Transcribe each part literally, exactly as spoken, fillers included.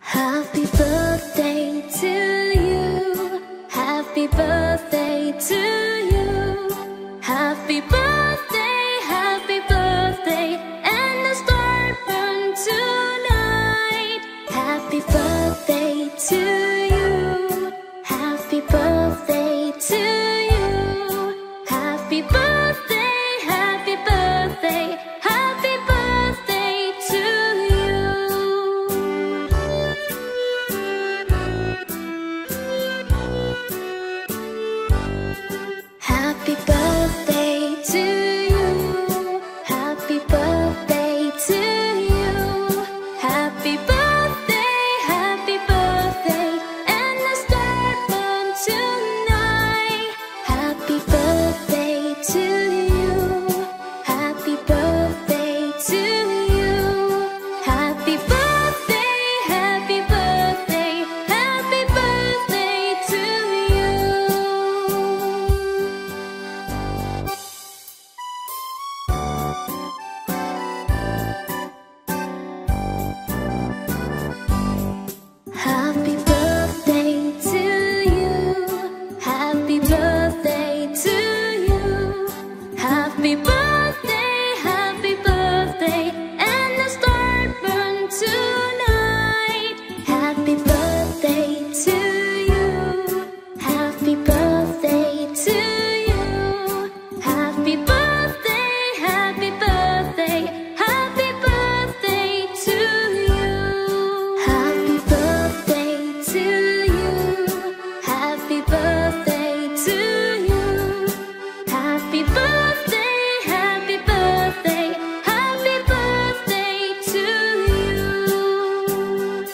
Happy birthday to you. Happy birthday to you. Happy birthday, happy birthday, and the star burn tonight. Happy birthday to you. Happy birthday to you. Happy birthday, happy birthday, happy birthday to you. Happy birthday to you. Happy birthday to you. Happy birthday, happy birthday, and the star burn tonight. Happy birthday to you. Happy birthday to you. Happy birthday, happy birthday, happy birthday to you. Happy birthday to you. Happy birthday to you. Happy birthday, happy birthday, and the star burn tonight. Happy birthday to you. Happy birthday to you. Happy birthday, happy birthday, happy birthday to you. Happy birthday to you. Happy birthday to you. Happy birthday, happy birthday, happy birthday to you.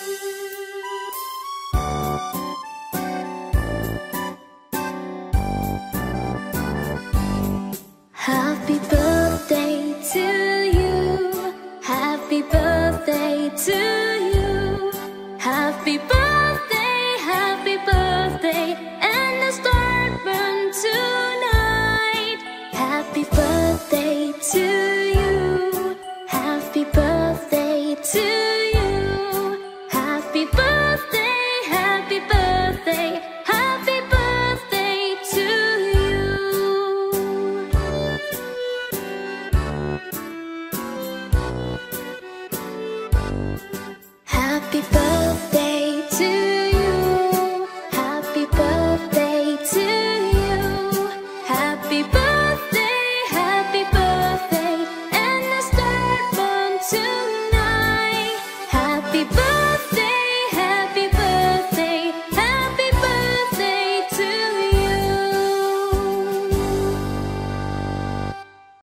Happy birthday to you. Happy birthday to you. Happy birthday, happy birthday, and the star burn tonight. Happy birthday to you. Happy birthday to you. Happy birthday, happy birthday, happy birthday to you. Happy birthday.